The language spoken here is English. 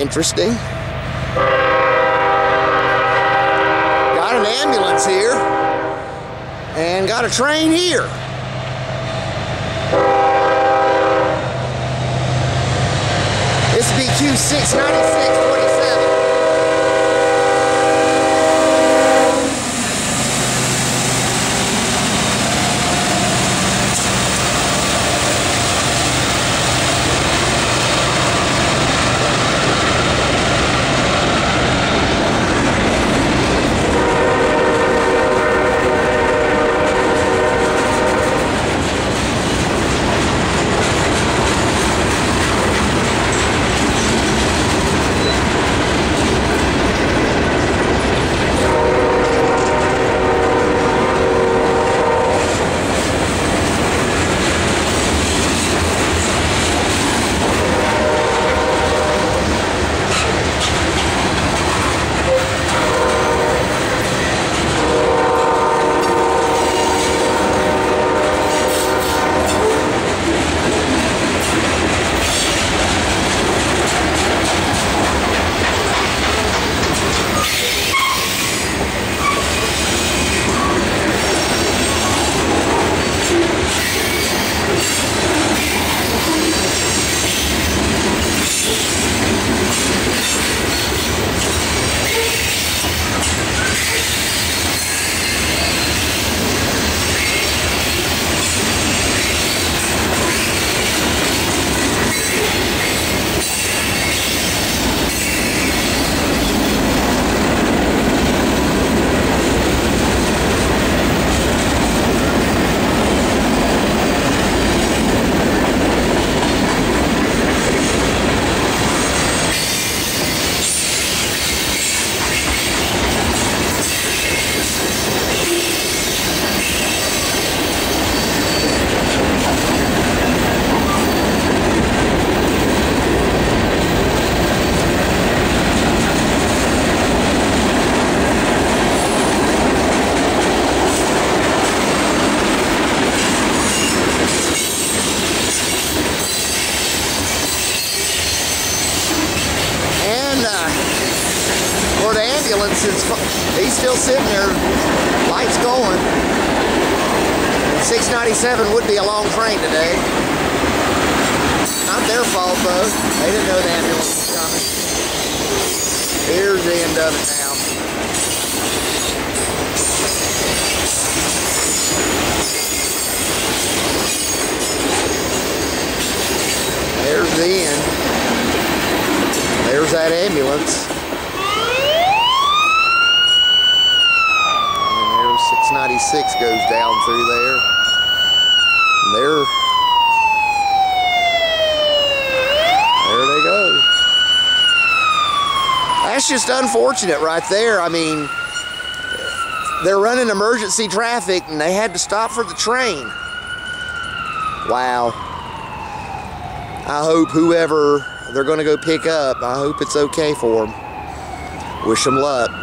Interesting. Got an ambulance here and got a train here. This would be Q 69627. For the ambulance, he's still sitting there, lights going. 697 would be a long train today. Not their fault though, they didn't know the ambulance was coming. Here's the end of it now. There's the end. There's that ambulance. And there's 696 goes down through there. And there they go. That's just unfortunate right there. I mean, they're running emergency traffic and they had to stop for the train. Wow. I hope whoever they're going to go pick up, I hope it's okay for them. Wish them luck.